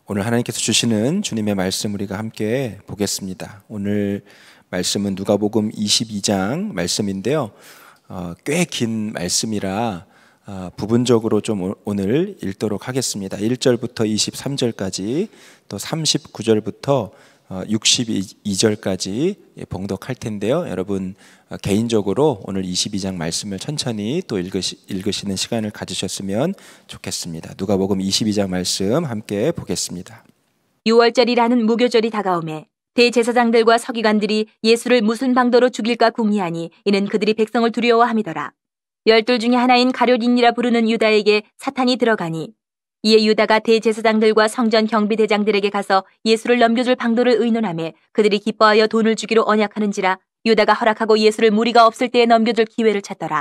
오늘 하나님께서 주시는 주님의 말씀 우리가 함께 보겠습니다. 오늘 말씀은 누가복음 22장 말씀인데요. 꽤 긴 말씀이라 부분적으로 좀 오늘 읽도록 하겠습니다. 1절부터 23절까지 또 39절부터 62절까지 봉독할 텐데요. 여러분 개인적으로 오늘 22장 말씀을 천천히 또 읽으시는 시간을 가지셨으면 좋겠습니다. 누가복음 22장 말씀 함께 보겠습니다. 유월절이라는 무교절이 다가오매 대제사장들과 서기관들이 예수를 무슨 방도로 죽일까 궁리하니 이는 그들이 백성을 두려워함이더라. 12 중에 하나인 가룟인이라 부르는 유다에게 사탄이 들어가니 이에 유다가 대제사장들과 성전 경비대장들에게 가서 예수를 넘겨줄 방도를 의논하며 그들이 기뻐하여 돈을 주기로 언약하는지라 유다가 허락하고 예수를 무리가 없을 때에 넘겨줄 기회를 찾더라.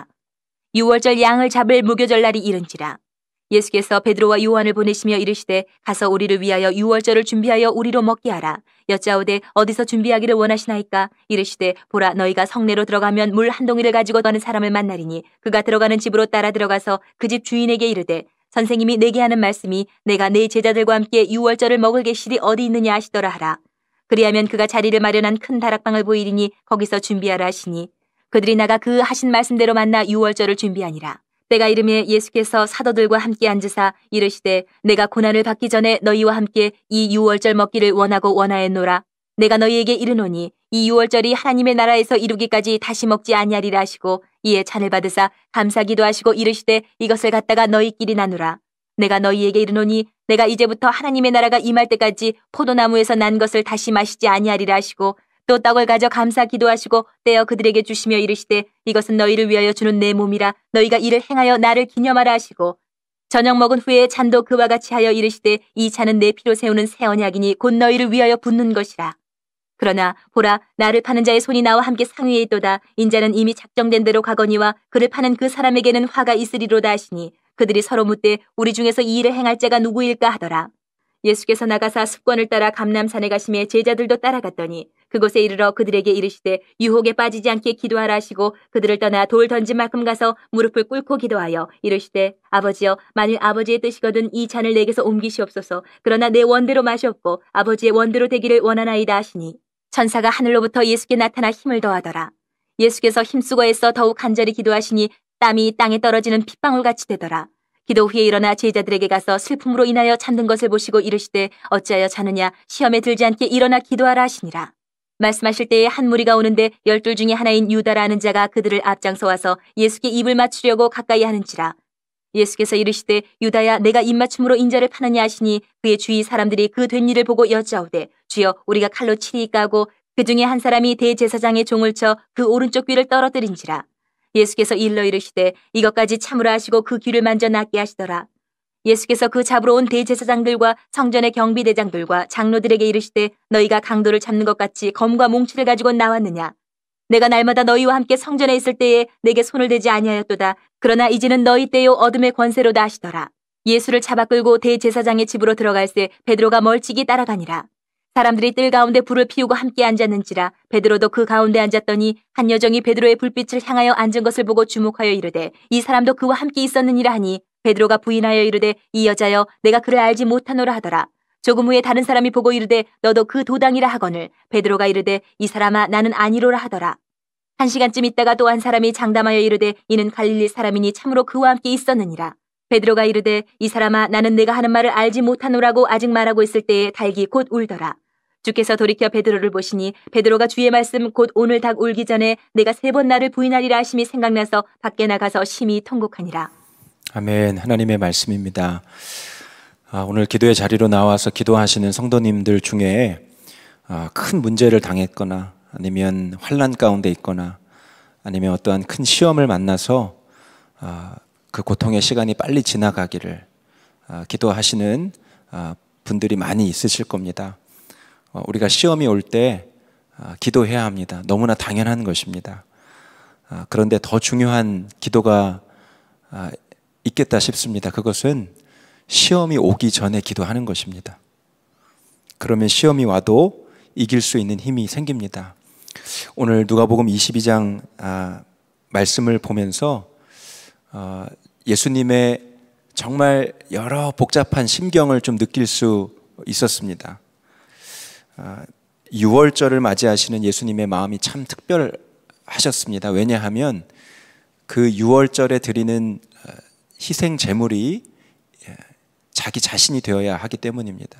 유월절 양을 잡을 무교절 날이 이른지라. 예수께서 베드로와 요한을 보내시며 이르시되 가서 우리를 위하여 유월절을 준비하여 우리로 먹게 하라. 여짜오되 어디서 준비하기를 원하시나이까? 이르시되 보라, 너희가 성내로 들어가면 물 한 동이를 가지고 가는 사람을 만나리니 그가 들어가는 집으로 따라 들어가서 그 집 주인에게 이르되 선생님이 내게 하는 말씀이 내가 내 제자들과 함께 유월절을 먹을 계실이 어디 있느냐 하시더라 하라. 그리하면 그가 자리를 마련한 큰 다락방을 보이리니 거기서 준비하라 하시니 그들이 나가 그 하신 말씀대로 만나 유월절을 준비하니라. 때가 이르매 예수께서 사도들과 함께 앉으사 이르시되 내가 고난을 받기 전에 너희와 함께 이 유월절 먹기를 원하고 원하였노라. 내가 너희에게 이르노니 이 유월절이 하나님의 나라에서 이루기까지 다시 먹지 아니하리라 하시고 이에 잔을 받으사 감사기도 하시고 이르시되 이것을 갖다가 너희끼리 나누라. 내가 너희에게 이르노니 내가 이제부터 하나님의 나라가 임할 때까지 포도나무에서 난 것을 다시 마시지 아니하리라 하시고 또 떡을 가져 감사 기도하시고 떼어 그들에게 주시며 이르시되 이것은 너희를 위하여 주는 내 몸이라. 너희가 이를 행하여 나를 기념하라 하시고 저녁 먹은 후에 잔도 그와 같이 하여 이르시되 이 잔은 내 피로 세우는 새 언약이니 곧 너희를 위하여 붓는 것이라. 그러나 보라, 나를 파는 자의 손이 나와 함께 상위에 있도다. 인자는 이미 작정된 대로 가거니와 그를 파는 그 사람에게는 화가 있으리로다 하시니 그들이 서로 묻되 우리 중에서 이 일을 행할 자가 누구일까 하더라. 예수께서 나가사 습관을 따라 감람산에 가시매 제자들도 따라갔더니 그곳에 이르러 그들에게 이르시되 유혹에 빠지지 않게 기도하라 하시고 그들을 떠나 돌 던진 만큼 가서 무릎을 꿇고 기도하여 이르시되 아버지여, 만일 아버지의 뜻이거든 이 잔을 내게서 옮기시옵소서. 그러나 내 원대로 마시옵고 아버지의 원대로 되기를 원하나이다 하시니 천사가 하늘로부터 예수께 나타나 힘을 더하더라. 예수께서 힘쓰고 애써 더욱 간절히 기도하시니 땀이 땅에 떨어지는 핏방울같이 되더라. 기도 후에 일어나 제자들에게 가서 슬픔으로 인하여 잠든 것을 보시고 이르시되 어찌하여 자느냐? 시험에 들지 않게 일어나 기도하라 하시니라. 말씀하실 때에 한 무리가 오는데 12 중에 하나인 유다라는 자가 그들을 앞장서 와서 예수께 입을 맞추려고 가까이 하는지라. 예수께서 이르시되 유다야, 내가 입맞춤으로 인자를 파느냐 하시니 그의 주위 사람들이 그 된 일을 보고 여짜오되 주여, 우리가 칼로 치리이까 하고 그 중에 한 사람이 대제사장의 종을 쳐 그 오른쪽 귀를 떨어뜨린지라. 예수께서 일러 이르시되 이것까지 참으라 하시고 그 귀를 만져 낫게 하시더라. 예수께서 그 잡으러 온 대제사장들과 성전의 경비대장들과 장로들에게 이르시되 너희가 강도를 잡는 것 같이 검과 몽치를 가지고 나왔느냐? 내가 날마다 너희와 함께 성전에 있을 때에 내게 손을 대지 아니하였도다. 그러나 이제는 너희 때요 어둠의 권세로다 하시더라. 예수를 잡아 끌고 대제사장의 집으로 들어갈새 베드로가 멀찍이 따라가니라. 사람들이 뜰 가운데 불을 피우고 함께 앉았는지라. 베드로도 그 가운데 앉았더니 한 여종이 베드로의 불빛을 향하여 앉은 것을 보고 주목하여 이르되 이 사람도 그와 함께 있었느니라 하니 베드로가 부인하여 이르되 이 여자여, 내가 그를 알지 못하노라 하더라. 조금 후에 다른 사람이 보고 이르되 너도 그 도당이라 하거늘 베드로가 이르되 이 사람아, 나는 아니로라 하더라. 1시간쯤 있다가 또 한 사람이 장담하여 이르되 이는 갈릴리 사람이니 참으로 그와 함께 있었느니라. 베드로가 이르되 이 사람아, 나는 내가 하는 말을 알지 못하노라고 아직 말하고 있을 때에 닭이 곧 울더라. 주께서 돌이켜 베드로를 보시니 베드로가 주의 말씀 곧 오늘 닭 울기 전에 내가 3번 나를 부인하리라 하심이 생각나서 밖에 나가서 심히 통곡하니라. 아멘. 하나님의 말씀입니다. 오늘 기도의 자리로 나와서 기도하시는 성도님들 중에 큰 문제를 당했거나 아니면 환난 가운데 있거나 아니면 어떠한 큰 시험을 만나서 그 고통의 시간이 빨리 지나가기를 기도하시는 분들이 많이 있으실 겁니다. 우리가 시험이 올 때 기도해야 합니다. 너무나 당연한 것입니다. 그런데 더 중요한 기도가 있겠다 싶습니다. 그것은 시험이 오기 전에 기도하는 것입니다. 그러면 시험이 와도 이길 수 있는 힘이 생깁니다. 오늘 누가복음 22장 말씀을 보면서 예수님의 정말 여러 복잡한 심경을 좀 느낄 수 있었습니다. 6월절을 맞이하시는 예수님의 마음이 참 특별하셨습니다. 왜냐하면 그 6월절에 드리는 희생 제물이 자기 자신이 되어야 하기 때문입니다.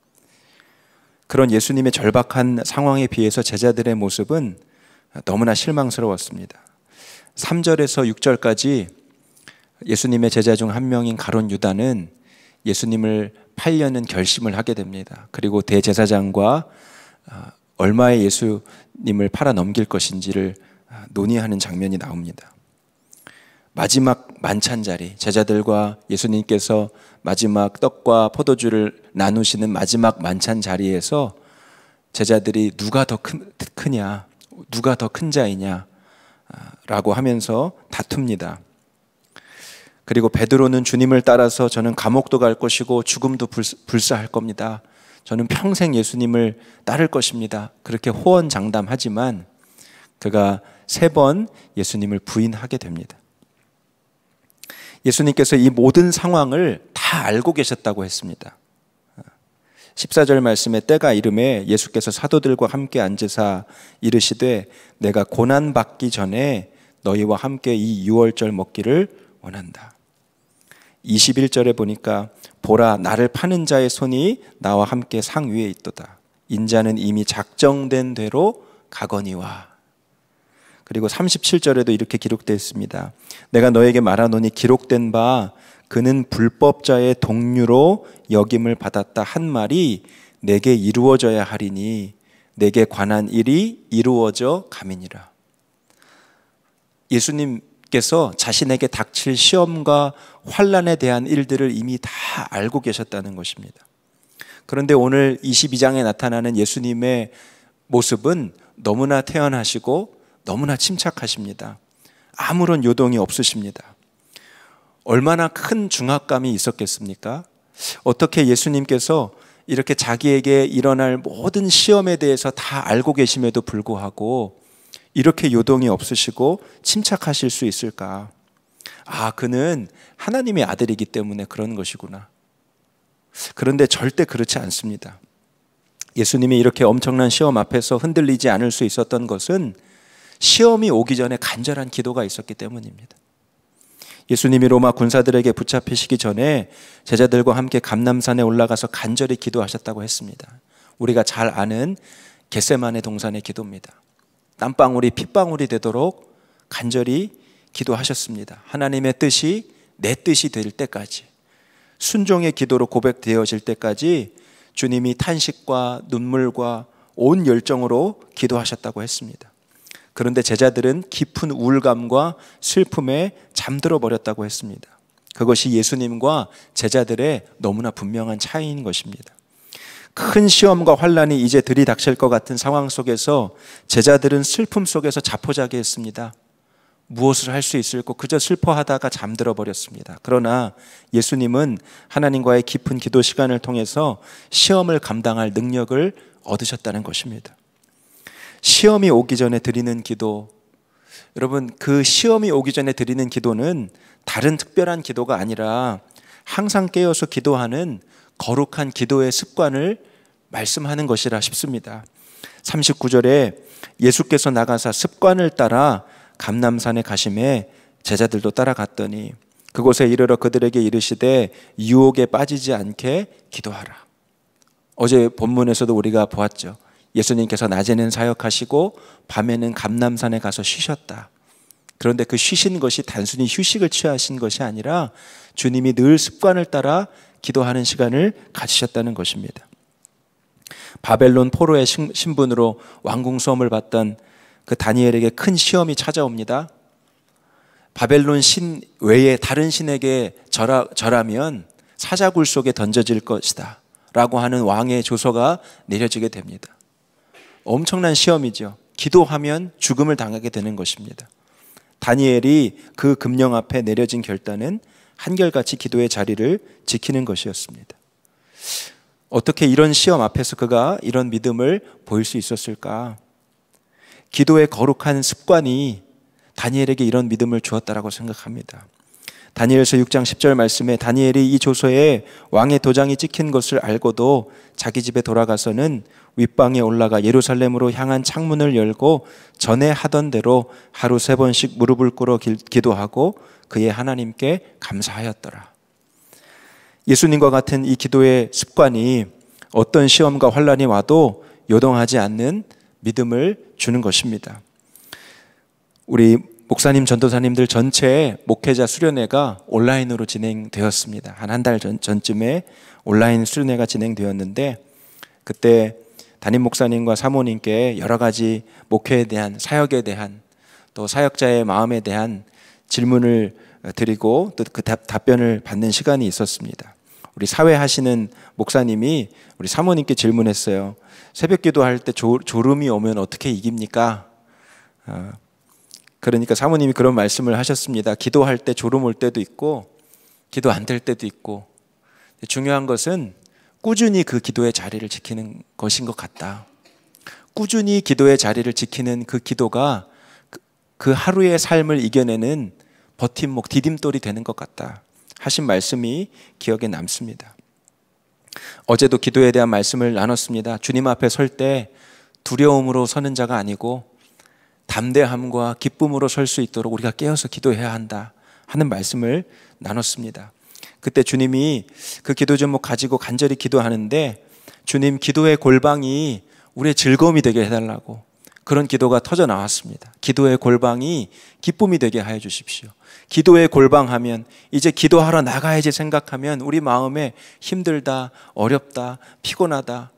그런 예수님의 절박한 상황에 비해서 제자들의 모습은 너무나 실망스러웠습니다. 3절에서 6절까지 예수님의 제자 중 한 명인 가룟 유다는 예수님을 팔려는 결심을 하게 됩니다. 그리고 대제사장과 얼마에 예수님을 팔아 넘길 것인지를 논의하는 장면이 나옵니다. 마지막 만찬 자리, 제자들과 예수님께서 마지막 떡과 포도주를 나누시는 마지막 만찬 자리에서 제자들이 누가 더 크냐, 누가 더 큰 자이냐 라고 하면서 다툽니다. 그리고 베드로는 주님을 따라서 저는 감옥도 갈 것이고 죽음도 불사할 겁니다. 저는 평생 예수님을 따를 것입니다. 그렇게 호언장담하지만 그가 3번 예수님을 부인하게 됩니다. 예수님께서 이 모든 상황을 다 알고 계셨다고 했습니다. 14절 말씀에 때가 이름에 예수께서 사도들과 함께 앉으사 이르시되 내가 고난받기 전에 너희와 함께 이 6월절 먹기를 원한다. 21절에 보니까 보라 나를 파는 자의 손이 나와 함께 상 위에 있도다. 인자는 이미 작정된 대로 가거니와. 그리고 37절에도 이렇게 기록되어 있습니다. 내가 너에게 말하노니 기록된 바 그는 불법자의 동류로 여김을 받았다 한 말이 내게 이루어져야 하리니 내게 관한 일이 이루어져 가미니라. 예수님께서 자신에게 닥칠 시험과 환난에 대한 일들을 이미 다 알고 계셨다는 것입니다. 그런데 오늘 22장에 나타나는 예수님의 모습은 너무나 태연하시고 너무나 침착하십니다. 아무런 요동이 없으십니다. 얼마나 큰 중압감이 있었겠습니까? 어떻게 예수님께서 이렇게 자기에게 일어날 모든 시험에 대해서 다 알고 계심에도 불구하고 이렇게 요동이 없으시고 침착하실 수 있을까? 그는 하나님의 아들이기 때문에 그런 것이구나. 그런데 절대 그렇지 않습니다. 예수님이 이렇게 엄청난 시험 앞에서 흔들리지 않을 수 있었던 것은 시험이 오기 전에 간절한 기도가 있었기 때문입니다. 예수님이 로마 군사들에게 붙잡히시기 전에 제자들과 함께 감람산에 올라가서 간절히 기도하셨다고 했습니다. 우리가 잘 아는 겟세마네 동산의 기도입니다. 땀방울이 핏방울이 되도록 간절히 기도하셨습니다. 하나님의 뜻이 내 뜻이 될 때까지, 순종의 기도로 고백되어질 때까지 주님이 탄식과 눈물과 온 열정으로 기도하셨다고 했습니다. 그런데 제자들은 깊은 우울감과 슬픔에 잠들어 버렸다고 했습니다. 그것이 예수님과 제자들의 너무나 분명한 차이인 것입니다. 큰 시험과 환난이 이제 들이닥칠 것 같은 상황 속에서 제자들은 슬픔 속에서 자포자기했습니다. 무엇을 할 수 있을까 그저 슬퍼하다가 잠들어 버렸습니다. 그러나 예수님은 하나님과의 깊은 기도 시간을 통해서 시험을 감당할 능력을 얻으셨다는 것입니다. 시험이 오기 전에 드리는 기도, 여러분 그 시험이 오기 전에 드리는 기도는 다른 특별한 기도가 아니라 항상 깨어서 기도하는 거룩한 기도의 습관을 말씀하는 것이라 싶습니다. 39절에 예수께서 나가사 습관을 따라 감람산에 가심에 제자들도 따라갔더니 그곳에 이르러 그들에게 이르시되 유혹에 빠지지 않게 기도하라. 어제 본문에서도 우리가 보았죠. 예수님께서 낮에는 사역하시고 밤에는 감람산에 가서 쉬셨다. 그런데 그 쉬신 것이 단순히 휴식을 취하신 것이 아니라 주님이 늘 습관을 따라 기도하는 시간을 가지셨다는 것입니다. 바벨론 포로의 신분으로 왕궁수험을 받던 그 다니엘에게 큰 시험이 찾아옵니다. 바벨론 신 외에 다른 신에게 절하면 사자굴 속에 던져질 것이다 라고 하는 왕의 조서가 내려지게 됩니다. 엄청난 시험이죠. 기도하면 죽음을 당하게 되는 것입니다. 다니엘이 그 금령 앞에 내려진 결단은 한결같이 기도의 자리를 지키는 것이었습니다. 어떻게 이런 시험 앞에서 그가 이런 믿음을 보일 수 있었을까? 기도의 거룩한 습관이 다니엘에게 이런 믿음을 주었다라고 생각합니다. 다니엘서 6장 10절 말씀에 다니엘이 이 조서에 왕의 도장이 찍힌 것을 알고도 자기 집에 돌아가서는 윗방에 올라가 예루살렘으로 향한 창문을 열고 전에 하던 대로 하루 3번씩 무릎을 꿇어 기도하고 그의 하나님께 감사하였더라. 예수님과 같은 이 기도의 습관이 어떤 시험과 환난이 와도 요동하지 않는 믿음을 주는 것입니다. 우리 목사님, 전도사님들 전체의 목회자 수련회가 온라인으로 진행되었습니다. 한 달 전쯤에 온라인 수련회가 진행되었는데 그때 담임 목사님과 사모님께 여러 가지 목회에 대한, 사역에 대한, 또 사역자의 마음에 대한 질문을 드리고 또 그 답변을 받는 시간이 있었습니다. 우리 사회하시는 목사님이 우리 사모님께 질문했어요. 새벽 기도할 때 졸음이 오면 어떻게 이깁니까? 그러니까 사모님이 그런 말씀을 하셨습니다. 기도할 때 졸음 올 때도 있고 기도 안 될 때도 있고 중요한 것은 꾸준히 그 기도의 자리를 지키는 것인 것 같다. 꾸준히 기도의 자리를 지키는 그 기도가 그 하루의 삶을 이겨내는 버팀목, 디딤돌이 되는 것 같다 하신 말씀이 기억에 남습니다. 어제도 기도에 대한 말씀을 나눴습니다. 주님 앞에 설 때 두려움으로 서는 자가 아니고 담대함과 기쁨으로 설 수 있도록 우리가 깨어서 기도해야 한다 하는 말씀을 나눴습니다. 그때 주님이 그 기도 제목 가지고 간절히 기도하는데 주님 기도의 골방이 우리의 즐거움이 되게 해달라고 그런 기도가 터져 나왔습니다. 기도의 골방이 기쁨이 되게 하여 주십시오. 기도의 골방 하면 이제 기도하러 나가야지 생각하면 우리 마음에 힘들다, 어렵다, 피곤하다,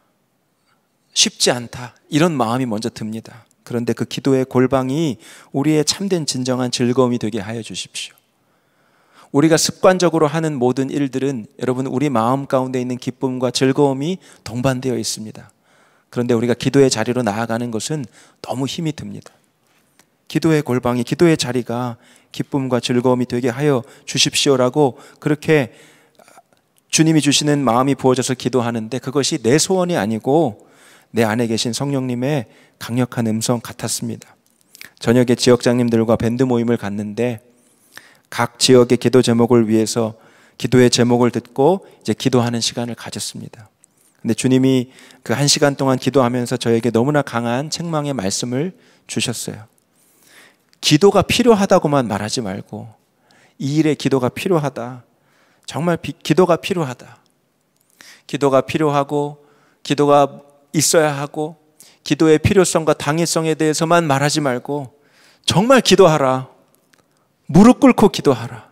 쉽지 않다 이런 마음이 먼저 듭니다. 그런데 그 기도의 골방이 우리의 참된 진정한 즐거움이 되게 하여 주십시오. 우리가 습관적으로 하는 모든 일들은 여러분 우리 마음 가운데 있는 기쁨과 즐거움이 동반되어 있습니다. 그런데 우리가 기도의 자리로 나아가는 것은 너무 힘이 듭니다. 기도의 골방이, 기도의 자리가 기쁨과 즐거움이 되게 하여 주십시오라고 그렇게 주님이 주시는 마음이 부어져서 기도하는데 그것이 내 소원이 아니고 내 안에 계신 성령님의 강력한 음성 같았습니다. 저녁에 지역장님들과 밴드 모임을 갔는데 각 지역의 기도 제목을 위해서 기도의 제목을 듣고 이제 기도하는 시간을 가졌습니다. 근데 주님이 그 1시간 동안 기도하면서 저에게 너무나 강한 책망의 말씀을 주셨어요. 기도가 필요하다고만 말하지 말고 이 일에 기도가 필요하다. 정말 기도가 필요하다. 기도가 필요하고 기도가 있어야 하고 기도의 필요성과 당위성에 대해서만 말하지 말고 정말 기도하라. 무릎 꿇고 기도하라.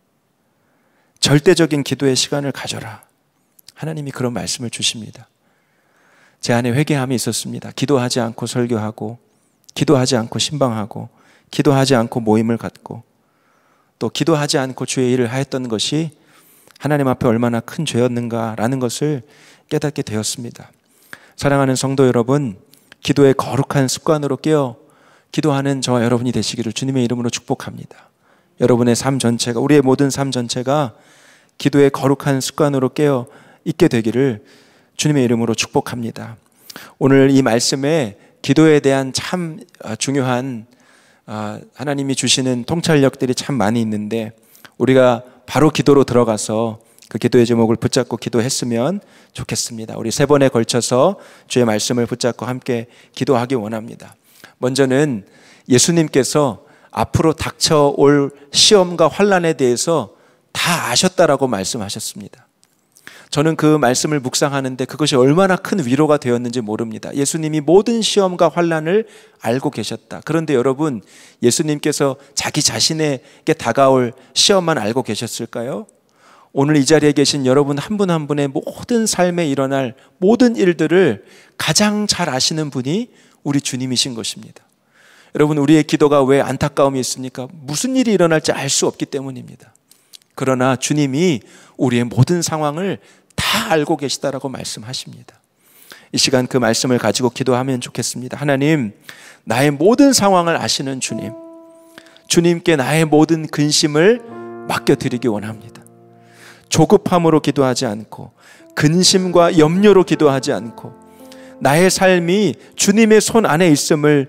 절대적인 기도의 시간을 가져라. 하나님이 그런 말씀을 주십니다. 제 안에 회개함이 있었습니다. 기도하지 않고 설교하고 기도하지 않고 신방하고 기도하지 않고 모임을 갖고 또 기도하지 않고 주의 일을 하였던 것이 하나님 앞에 얼마나 큰 죄였는가라는 것을 깨닫게 되었습니다. 사랑하는 성도 여러분, 기도의 거룩한 습관으로 깨어 기도하는 저와 여러분이 되시기를 주님의 이름으로 축복합니다. 여러분의 삶 전체가, 우리의 모든 삶 전체가 기도의 거룩한 습관으로 깨어 있게 되기를 주님의 이름으로 축복합니다. 오늘 이 말씀에 기도에 대한 참 중요한 하나님이 주시는 통찰력들이 참 많이 있는데 우리가 바로 기도로 들어가서 그 기도의 제목을 붙잡고 기도했으면 좋겠습니다. 우리 3번에 걸쳐서 주의 말씀을 붙잡고 함께 기도하기 원합니다. 먼저는 예수님께서 앞으로 닥쳐올 시험과 환난에 대해서 다 아셨다라고 말씀하셨습니다. 저는 그 말씀을 묵상하는데 그것이 얼마나 큰 위로가 되었는지 모릅니다. 예수님이 모든 시험과 환난을 알고 계셨다. 그런데 여러분, 예수님께서 자기 자신에게 다가올 시험만 알고 계셨을까요? 오늘 이 자리에 계신 여러분 한 분 한 분의 모든 삶에 일어날 모든 일들을 가장 잘 아시는 분이 우리 주님이신 것입니다. 여러분, 우리의 기도가 왜 안타까움이 있습니까? 무슨 일이 일어날지 알 수 없기 때문입니다. 그러나 주님이 우리의 모든 상황을 다 알고 계시다라고 말씀하십니다. 이 시간 그 말씀을 가지고 기도하면 좋겠습니다. 하나님, 나의 모든 상황을 아시는 주님, 주님께 나의 모든 근심을 맡겨드리기 원합니다. 조급함으로 기도하지 않고 근심과 염려로 기도하지 않고 나의 삶이 주님의 손 안에 있음을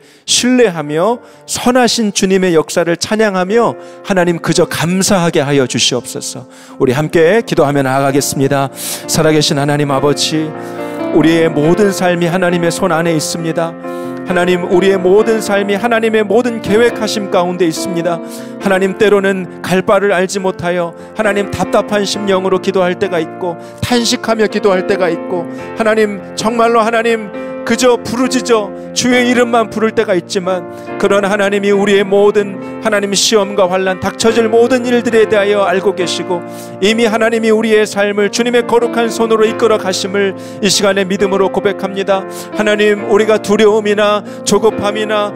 신뢰하며 선하신 주님의 역사를 찬양하며 하나님 그저 감사하게 하여 주시옵소서. 우리 함께 기도하며 나아가겠습니다. 살아계신 하나님 아버지, 우리의 모든 삶이 하나님의 손 안에 있습니다. 하나님, 우리의 모든 삶이 하나님의 모든 계획하심 가운데 있습니다. 하나님, 때로는 갈 바를 알지 못하여 하나님 답답한 심령으로 기도할 때가 있고 탄식하며 기도할 때가 있고 하나님, 정말로 하나님 그저 부르짖어 주의 이름만 부를 때가 있지만, 그런 하나님이 우리의 모든 하나님 시험과 환난, 닥쳐질 모든 일들에 대하여 알고 계시고 이미 하나님이 우리의 삶을 주님의 거룩한 손으로 이끌어 가심을 이 시간에 믿음으로 고백합니다. 하나님, 우리가 두려움이나 조급함이나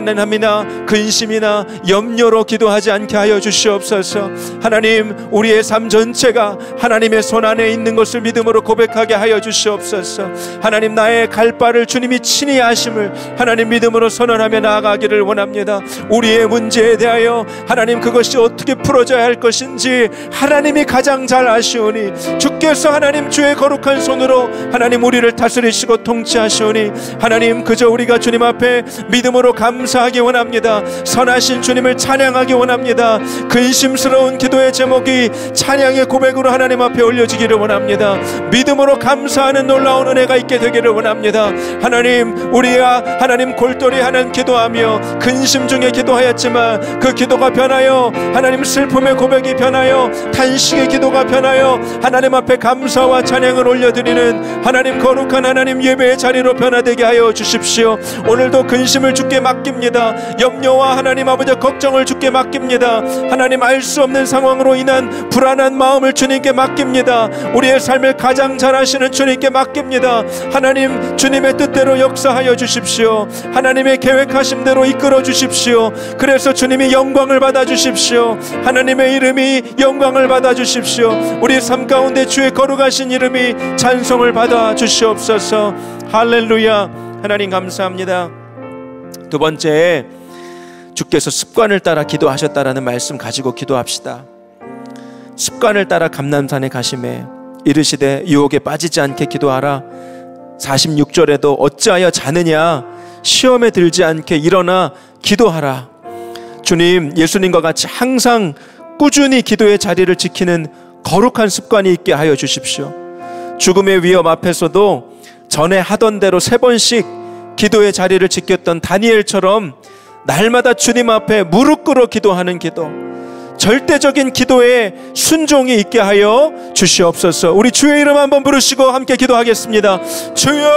불안함이나 근심이나 염려로 기도하지 않게 하여 주시옵소서. 하나님, 우리의 삶 전체가 하나님의 손 안에 있는 것을 믿음으로 고백하게 하여 주시옵소서. 하나님, 나의 갈 바를 주님이 친히 하심을 하나님 믿음으로 선언하며 나아가기를 원합니다. 우리의 문제에 대하여 하나님 그것이 어떻게 풀어져야 할 것인지 하나님이 가장 잘 아시오니, 주께서 하나님 주의 거룩한 손으로 하나님 우리를 다스리시고 통치하시오니 하나님, 그저 우리가 주님 앞에 믿음으로 감사하기 원합니다. 선하신 주님을 찬양하기 원합니다. 근심스러운 기도의 제목이 찬양의 고백으로 하나님 앞에 올려지기를 원합니다. 믿음으로 감사하는 놀라운 은혜가 있게 되기를 원합니다. 하나님, 우리가 하나님 골똘히 하는 기도하며 근심 중에 기도하였지만 그 기도가 변하여 하나님 슬픔의 고백이 변하여 탄식의 기도가 변하여 하나님 앞에 감사와 찬양을 올려드리는 하나님 거룩한 하나님 예배의 자리로 변화되게 하여 주십시오. 오늘도 근심을 주께 맡깁니다. 염려와 하나님 아버지 걱정을 주께 맡깁니다. 하나님, 알 수 없는 상황으로 인한 불안한 마음을 주님께 맡깁니다. 우리의 삶을 가장 잘 아시는 주님께 맡깁니다. 하나님, 주님의 뜻대로 역사하여 주십시오. 하나님의 계획하심대로 이끌어 주십시오. 그래서 주님이 영광을 받아 주십시오. 하나님의 이름이 영광을 받아 주십시오. 우리 삶 가운데 주의 거룩하신 이름이 찬송을 받아 주시옵소서. 할렐루야. 하나님 감사합니다. 두 번째, 주께서 습관을 따라 기도하셨다라는 말씀 가지고 기도합시다. 습관을 따라 감람산에 가심에 이르시되 유혹에 빠지지 않게 기도하라. 46절에도 어찌하여 자느냐, 시험에 들지 않게 일어나 기도하라. 주님, 예수님과 같이 항상 꾸준히 기도의 자리를 지키는 거룩한 습관이 있게 하여 주십시오. 죽음의 위협 앞에서도 전에 하던 대로 3번씩 기도의 자리를 지켰던 다니엘처럼 날마다 주님 앞에 무릎 꿇어 기도하는 기도, 절대적인 기도에 순종이 있게 하여 주시옵소서. 우리 주의 이름 한번 부르시고 함께 기도하겠습니다. 주여!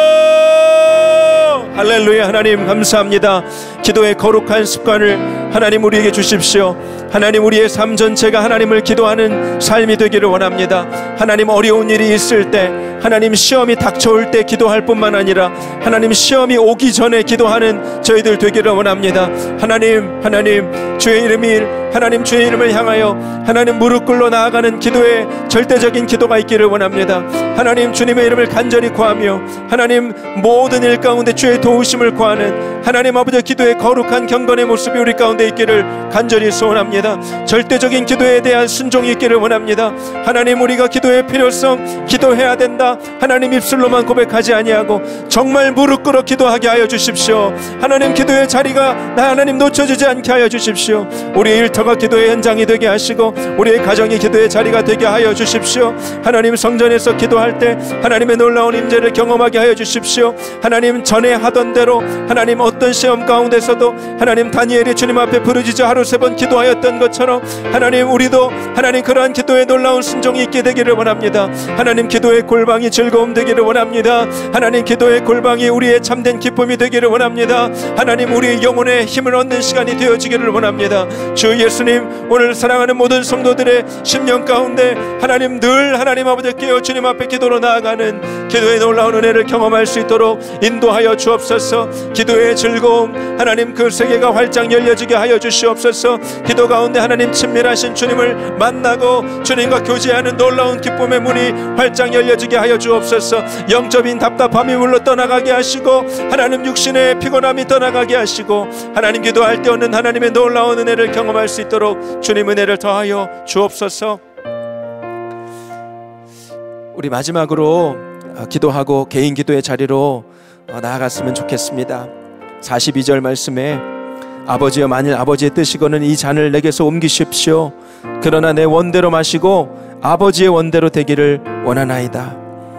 할렐루야. 하나님 감사합니다. 기도의 거룩한 습관을 하나님 우리에게 주십시오. 하나님, 우리의 삶 전체가 하나님을 기도하는 삶이 되기를 원합니다. 하나님, 어려운 일이 있을 때, 하나님 시험이 닥쳐올 때 기도할 뿐만 아니라 하나님 시험이 오기 전에 기도하는 저희들 되기를 원합니다. 하나님 주의 이름을 향하여 하나님 무릎 꿇고 나아가는 기도에 절대적인 기도가 있기를 원합니다. 하나님, 주님의 이름을 간절히 구하며 하나님 모든 일 가운데 주의 도우심을 구하는 하나님 아버지 기도의 거룩한 경건의 모습이 우리 가운데 있기를 간절히 소원합니다. 절대적인 기도에 대한 순종이 있기를 원합니다. 하나님, 우리가 기도의 필요성, 기도해야 된다, 하나님 입술로만 고백하지 아니하고 정말 무릎 꿇어 기도하게 하여 주십시오. 하나님, 기도의 자리가 하나님 놓쳐지지 않게 하여 주십시오. 우리의 일터가 기도의 현장이 되게 하시고 우리의 가정이 기도의 자리가 되게 하여 주십시오. 하나님, 성전에서 기도할 때 하나님의 놀라운 임재를 경험하게 하여 주십시오. 하나님, 전에 하던 대로 하나님 어떤 시험 가운데서도 하나님 다니엘이 주님 앞에 부르짖어 하루 3번 기도하였던 것처럼 하나님, 우리도 하나님 그러한 기도의 놀라운 순종이 있게 되기를 원합니다. 하나님, 기도의 골방이 즐거움 되기를 원합니다. 하나님, 기도의 골방이 우리의 참된 기쁨이 되기를 원합니다. 하나님, 우리의 영혼의 힘을 얻는 시간이 되어지기를 원합니다. 주 예수님, 오늘 사랑하는 모든 성도들의 심령 가운데 하나님 늘 하나님 아버지 깨어 주님 앞에 기도로 나아가는 기도의 놀라운 은혜를 경험할 수 있도록 인도하여 주옵소서. 기도의 즐거움, 하나님 그 세계가 활짝 열려지게 하여 주시옵소서. 기도 가운데 하나님 친밀하신 주님을 만나고 주님과 교제하는 놀라운 기쁨의 문이 활짝 열려지게 하여 주옵소서. 영적인 답답함이 물러 떠나가게 하시고 하나님 육신의 피곤함이 떠나가게 하시고 하나님 기도할 때 얻는 하나님의 놀라운 은혜를 경험할 수 있도록 주님 은혜를 더하여 주옵소서. 우리 마지막으로 기도하고 개인 기도의 자리로 나아갔으면 좋겠습니다. 42절 말씀에 아버지여 만일 아버지의 뜻이거든 이 잔을 내게서 옮기십시오. 그러나 내 원대로 마시고 아버지의 원대로 되기를 원하나이다.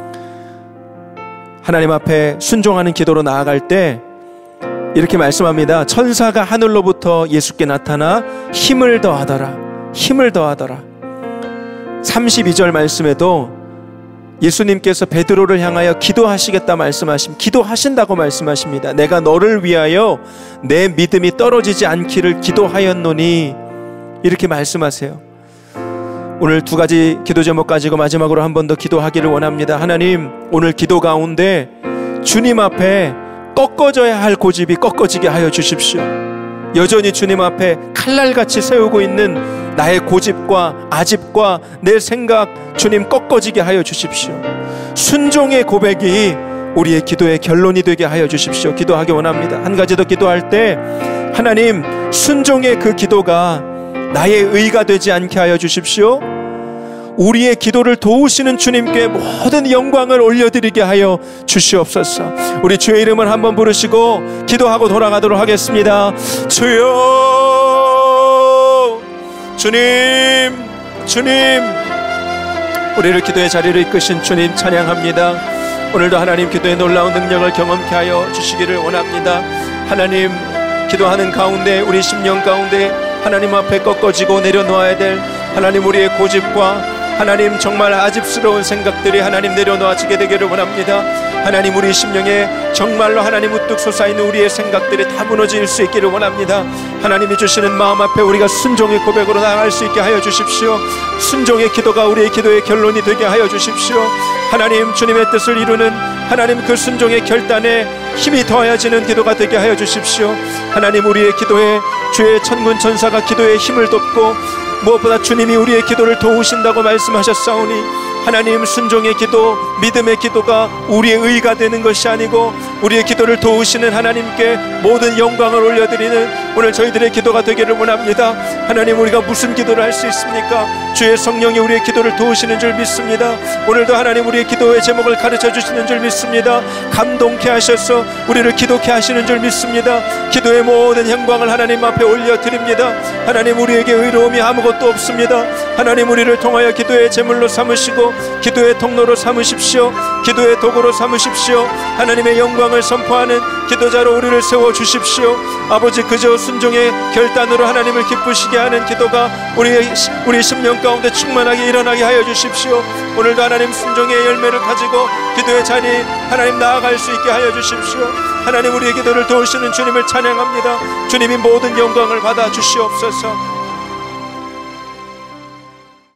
하나님 앞에 순종하는 기도로 나아갈 때 이렇게 말씀합니다. 천사가 하늘로부터 예수께 나타나 힘을 더하더라. 힘을 더하더라. 32절 말씀에도 예수님께서 베드로를 향하여 기도하시겠다 기도하신다고 말씀하십니다. 내가 너를 위하여 내 믿음이 떨어지지 않기를 기도하였노니 이렇게 말씀하세요. 오늘 두 가지 기도 제목 가지고 마지막으로 한 번 더 기도하기를 원합니다. 하나님, 오늘 기도 가운데 주님 앞에 꺾어져야 할 고집이 꺾어지게 하여 주십시오. 여전히 주님 앞에 칼날같이 세우고 있는 나의 고집과 아집과 내 생각, 주님 꺾어지게 하여 주십시오. 순종의 고백이 우리의 기도의 결론이 되게 하여 주십시오. 기도하기 원합니다. 한 가지 더 기도할 때 하나님, 순종의 그 기도가 나의 의가 되지 않게 하여 주십시오. 우리의 기도를 도우시는 주님께 모든 영광을 올려드리게 하여 주시옵소서. 우리 주의 이름을 한번 부르시고 기도하고 돌아가도록 하겠습니다. 주여, 주님, 주님, 우리를 기도의 자리로 이끄신 주님 찬양합니다. 오늘도 하나님 기도의 놀라운 능력을 경험케 하여 주시기를 원합니다. 하나님, 기도하는 가운데 우리 심령 가운데 하나님 앞에 꺾어지고 내려놓아야 될 하나님 우리의 고집과 하나님 정말 아집스러운 생각들이 하나님 내려놓아지게 되기를 원합니다. 하나님, 우리 심령에 정말로 하나님 우뚝 솟아있는 우리의 생각들이 다 무너질 수 있기를 원합니다. 하나님이 주시는 마음 앞에 우리가 순종의 고백으로 나아갈 수 있게 하여 주십시오. 순종의 기도가 우리의 기도의 결론이 되게 하여 주십시오. 하나님, 주님의 뜻을 이루는 하나님 그 순종의 결단에 힘이 더하여지는 기도가 되게 하여 주십시오. 하나님, 우리의 기도에 주의 천군 천사가 기도에 힘을 돕고 무엇보다 주님이 우리의 기도를 도우신다고 말씀하셨사오니 하나님, 순종의 기도, 믿음의 기도가 우리의 의가 되는 것이 아니고 우리의 기도를 도우시는 하나님께 모든 영광을 올려드리는 오늘 저희들의 기도가 되기를 원합니다. 하나님, 우리가 무슨 기도를 할 수 있습니까? 주의 성령이 우리의 기도를 도우시는 줄 믿습니다. 오늘도 하나님 우리의 기도의 제목을 가르쳐 주시는 줄 믿습니다. 감동케 하셔서 우리를 기도케 하시는 줄 믿습니다. 기도의 모든 영광을 하나님 앞에 올려드립니다. 하나님, 우리에게 의로움이 아무것도 없습니다. 하나님, 우리를 통하여 기도의 제물로 삼으시고 기도의 통로로 삼으십시오. 기도의 도구로 삼으십시오. 하나님의 영광을 선포하는 기도자로 우리를 세워주십시오. 아버지, 그저 순종의 결단으로 하나님을 기쁘시게 하는 기도가 우리 심령 가운데 충만하게 일어나게 하여 주십시오. 오늘도 하나님 순종의 열매를 가지고 기도의 자리 하나님 나아갈 수 있게 하여 주십시오. 하나님, 우리의 기도를 도우시는 주님을 찬양합니다. 주님이 모든 영광을 받아 주시옵소서.